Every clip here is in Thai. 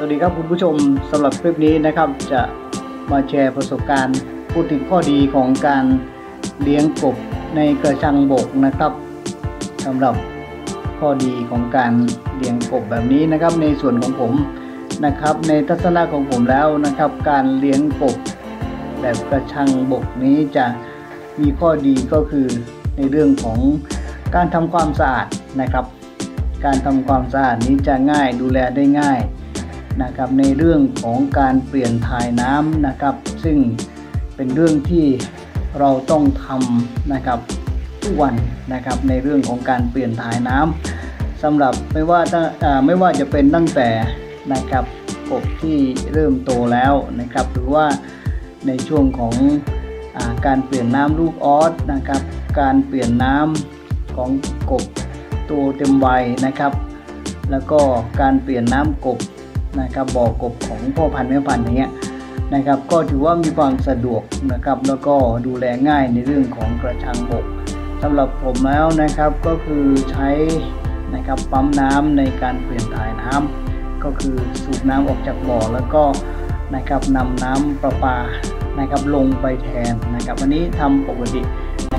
วัสดีครับคุณผู้ชมสำหรับคลิปนี้นะครับจะมาแชร์ประสบการณ์พูดถึงข้อดีของการเลี้ยงกบในกระชังบกนะครับสำหรับข้อดีของการเลี้ยงกบแบบนี้นะครับในส่วนของผมนะครับในทัศนะของผมแล้วนะครับการเลี้ยงกบแบบกระชังบกนี้จะมีข้อดีก็คือในเรื่องของการทำความสะอาดนะครับการทำความสะอาดนี้จะง่ายดูแลได้ง่ายนะครับในเรื่องของการเปลี่ยนถ่ายน้ำนะครับซึ่งเป็นเรื่องที่เราต้องทำนะครับทุกวันนะครับในเรื่องของการเปลี่ยนถ่ายน้ำสำหรับไม่ว่าจะเป็นตั้งแต่นะครับกบที่เริ่มโตแล้วนะครับหรือว่าในช่วงของการเปลี่ยนน้ำลูกออสนะครับการเปลี่ยนน้ำของกบตัวเต็มวัยนะครับแล้วก็การเปลี่ยนน้ำกบนะครับบ่อกบของพ่อพันธุ์แม่พันธุ์อย่างเงี้ยนะครับก็ถือว่ามีความสะดวกนะครับแล้วก็ดูแลง่ายในเรื่องของกระชังบกสำหรับผมแล้วนะครับก็คือใช้นะครับปั๊มน้ำในการเปลี่ยนถ่ายน้ำก็คือสูบน้ำออกจากบ่อแล้วก็นะครับนำน้ำประปานะครับลงไปแทนนะครับอันนี้ทำปกติ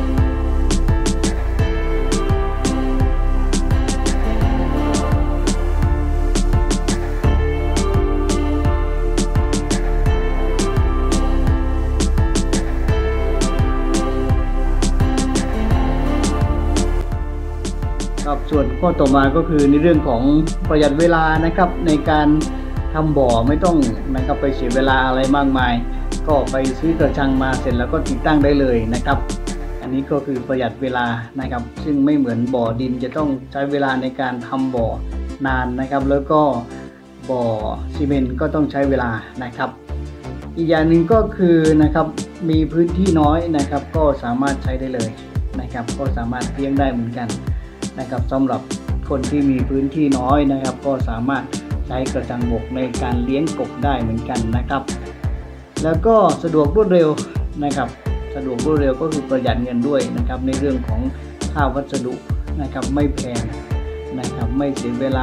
ส่วนข้อต่อมาก็คือในเรื่องของประหยัดเวลานะครับในการทำบ่อไม่ต้องนะครับไปเสียเวลาอะไรมากมายก็ไปซื้อกระชังมาเสร็จแล้วก็ติดตั้งได้เลยนะครับอันนี้ก็คือประหยัดเวลานะครับซึ่งไม่เหมือนบ่อดินจะต้องใช้เวลาในการทำบ่อนานนะครับแล้วก็บ่อซีเมนต์ก็ต้องใช้เวลานะครับอีกอย่างหนึ่งก็คือนะครับมีพื้นที่น้อยนะครับก็สามารถใช้ได้เลยนะครับก็สามารถเลี้ยงได้เหมือนกันนะครับสำหรับคนที่มีพื้นที่น้อยนะครับก็สามารถใช้กระชังบกในการเลี้ยงกบได้เหมือนกันนะครับแล้วก็สะดวกรวดเร็วนะครับสะดวกรวดเร็วก็คือประหยัดเงินด้วยนะครับในเรื่องของค่าวัสดุนะครับไม่แพงนะครับไม่เสียเวลา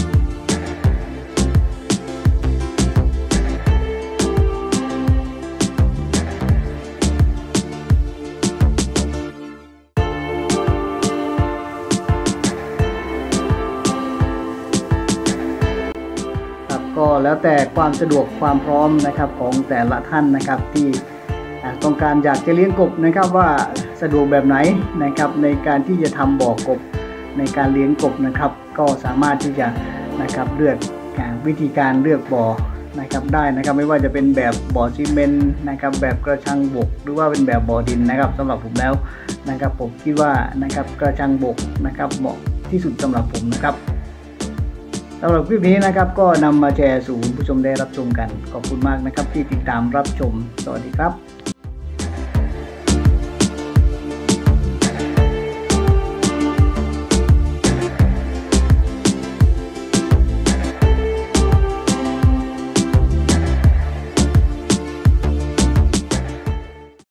ก็แล้วแต่ความสะดวกความพร้อมนะครับของแต่ละท่านนะครับที่ต้องการอยากจะเลี้ยงกบนะครับว่าสะดวกแบบไหนนะครับในการที่จะทำบ่อกบในการเลี้ยงกบนะครับก็สามารถที่จะนะครับเลือกวิธีการเลือกบ่อนะครับได้นะครับไม่ว่าจะเป็นแบบบ่อซีเมนต์นะครับแบบกระชังบกหรือว่าเป็นแบบบ่อดินนะครับสำหรับผมแล้วนะครับผมคิดว่านะครับกระชังบกนะครับเหมาะที่สุดสำหรับผมนะครับสำหรับคลิปนี้นะครับก็นำมาแชร์สู่ผู้ชมได้รับชมกันขอบคุณมากนะครับที่ติดตามรับชมสวัสดีครับ